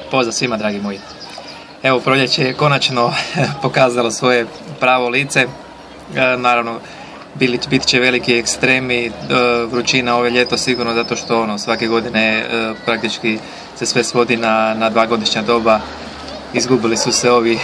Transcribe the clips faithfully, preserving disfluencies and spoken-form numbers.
Pozdrav svima, dragi moji. Evo, proljeće je konačno pokazalo svoje pravo lice. Naravno, bit će veliki ekstremi, vrućina ove ljeto sigurno, zato što ono, svake godine praktički se sve svodi na, na dva godišnja doba. Izgubili su se ovi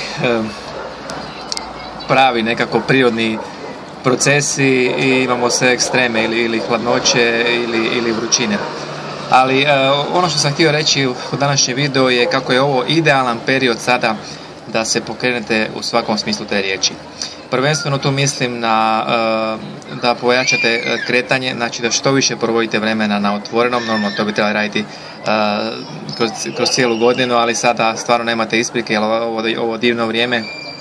pravi nekako prirodni procesi i imamo sve ekstreme ili, ili hladnoće ili, ili vrućine. Ali e, ono što sam htio reći u današnjem videu je kako je ovo idealan period sada da se pokrenete u svakom smislu te riječi. Prvenstveno tu mislim na e, da pojačate kretanje, znači da što više provodite vremena na otvorenom, normalno to bi trebali raditi e, kroz, kroz cijelu godinu, ali sada stvarno nemate isprike jer ovo, ovo divno vrijeme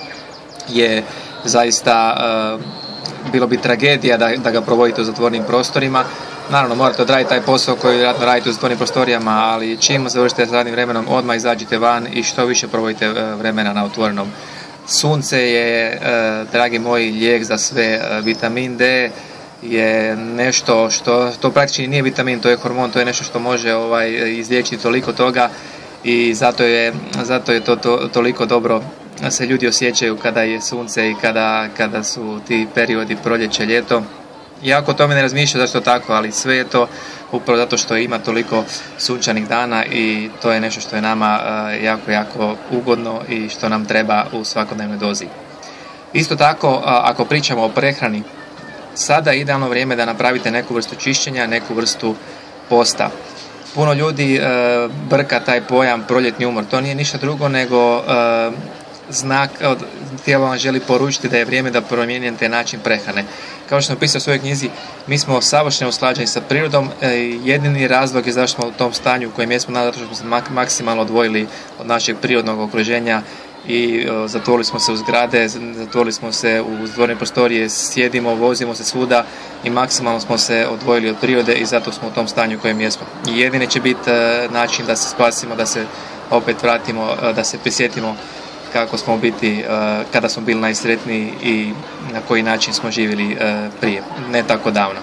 je zaista e, bilo bi tragedija da, da ga provodite u zatvorenim prostorima. Naravno, morate odraditi taj posao koji vjerojatno radite u zatvorenim prostorijama, ali čim završite s radnim vremenom, odmah izađite van i što više provodite vremena na otvorenom. Sunce je, dragi moji, lijek za sve. Vitamin D je nešto što, to praktički nije vitamin, to je hormon, to je nešto što može ovaj, izliječiti toliko toga i zato je, zato je to, to toliko dobro se ljudi osjećaju kada je sunce i kada, kada su ti periodi proljeće, ljeto. Jako o tome ne razmišljam zašto tako, ali sve je to upravo zato što ima toliko sunčanih dana i to je nešto što je nama uh, jako, jako ugodno i što nam treba u svakodnevnoj dozi. Isto tako, uh, ako pričamo o prehrani, sada je idealno vrijeme da napravite neku vrstu čišćenja, neku vrstu posta. Puno ljudi uh, brka taj pojam proljetni umor. To nije ništa drugo nego uh, znak, tijelo vam želi poručiti da je vrijeme da promijenite način prehrane. Kao što sam napisao u svojoj knjizi, mi smo savršeno usklađeni sa prirodom. Jedini razlog je zašto smo u tom stanju u kojem jesmo, zato što smo se maksimalno odvojili od našeg prirodnog okruženja i zatvorili smo se u zgrade, zatvorili smo se u zatvorene prostorije, sjedimo, vozimo se svuda i maksimalno smo se odvojili od prirode i zato smo u tom stanju u kojem jesmo. I jedini će biti način da se spasimo, da se opet vratimo, da se prisjetimo kako smo biti, kada smo bili najsretniji i na koji način smo živjeli prije, ne tako davno.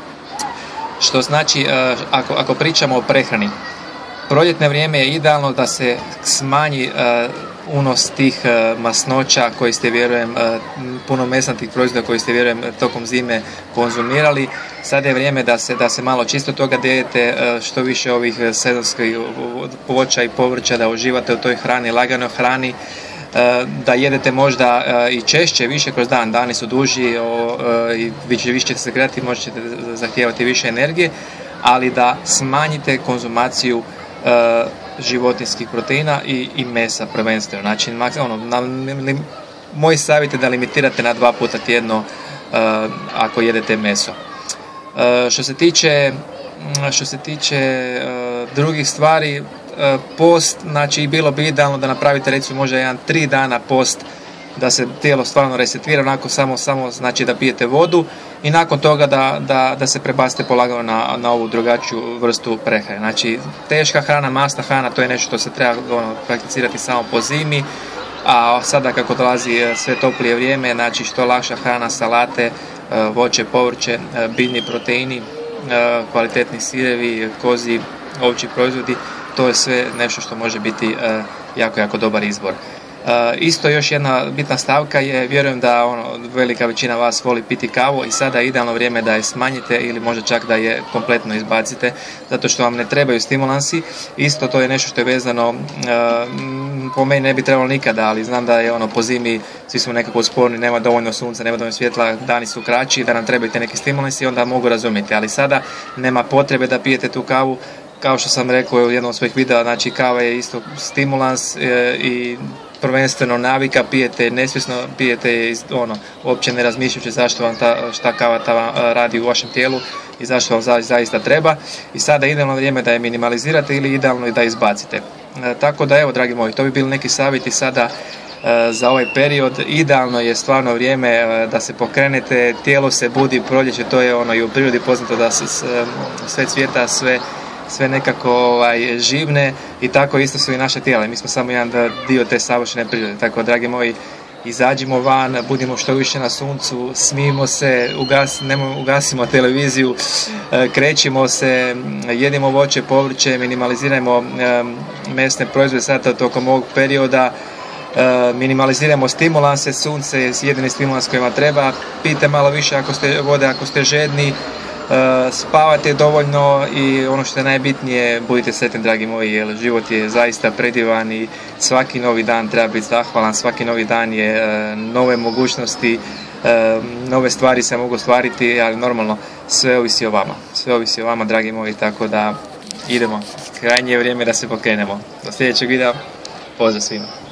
Što znači, ako, ako pričamo o prehrani, proljetne vrijeme je idealno da se smanji unos tih masnoća koji ste, vjerujem, puno mesnatih proizvoda koji ste, vjerujem, tokom zime konzumirali. Sada je vrijeme da se, da se malo čisto toga dijete, što više ovih sezonskih voća i povrća, da uživate u toj hrani, laganoj hrani, da jedete možda i češće, više kroz dan, dani su duži i više ćete se gledati, možete zahtijevati više energije, ali da smanjite konzumaciju životinjskih proteina i, i mesa prvenstveno. Znači, ono, na, li, moj savjet je da limitirate na dva puta tjedno ako jedete meso. Što se tiče, što se tiče drugih stvari, post, znači bilo bi idealno da napravite recimo možda jedan tri dana post, da se tijelo stvarno resetira, onako samo, samo znači da pijete vodu i nakon toga da, da, da se prebacite polagano na, na ovu drugačiju vrstu prehrane. Znači teška hrana, masna hrana, to je nešto što se treba ono, prakticirati samo po zimi, a sada kako dolazi sve toplije vrijeme, znači što lakša hrana, salate, voće, povrće, biljni proteini, kvalitetni sirevi, kozi, ovčji proizvodi, to je sve nešto što može biti uh, jako, jako dobar izbor. Uh, isto još jedna bitna stavka je, vjerujem da ono, velika većina vas voli piti kavu i sada je idealno vrijeme da je smanjite ili možda čak da je kompletno izbacite, zato što vam ne trebaju stimulansi. Isto to je nešto što je vezano, uh, po meni ne bi trebalo nikada, ali znam da je ono po zimi, svi smo nekako usporni, nema dovoljno sunca, nema dovoljno svjetla, dani su kraći, da nam trebaju te neki stimulansi, onda mogu razumjeti, ali sada nema potrebe da pijete tu kavu. Kao što sam rekao u jednom od svojih videa, znači kava je isto stimulans e, i prvenstveno navika, pijete nesvjesno, pijete ono, uopće ne razmišljajući zašto vam ta, šta kava ta radi u vašem tijelu i zašto vam za, zaista treba. I sada je idealno vrijeme da je minimalizirate ili idealno i da izbacite. E, tako da evo, dragi moji, to bi bili neki savjeti sada e, za ovaj period. Idealno je stvarno vrijeme e, da se pokrenete, tijelo se budi, proljeće, to je ono i u prirodi poznato da se sve cvijeta, sve sve nekako ovaj, živne i tako isto su i naše tijela. Mi smo samo jedan dio te savršene prirode. Tako, dragi moji, izađimo van, budimo što više na suncu, smijemo se, ugas, nemo, ugasimo televiziju, krećimo se, jedimo voće, povrće, minimalizirajmo mesne proizvode sada tokom ovog perioda, minimaliziramo stimulanse, sunce je jedini stimulans kojima treba, pijte malo više ako ste, vode ako ste žedni, spavate dovoljno i ono što je najbitnije, budite sretni dragi moji, jer život je zaista predivan i svaki novi dan treba biti zahvalan, svaki novi dan je nove mogućnosti, nove stvari se mogu stvariti, ali normalno sve ovisi o vama, sve ovisi o vama dragi moji, tako da idemo, krajnje je vrijeme da se pokrenemo. Do sljedećeg videa, pozdrav svima.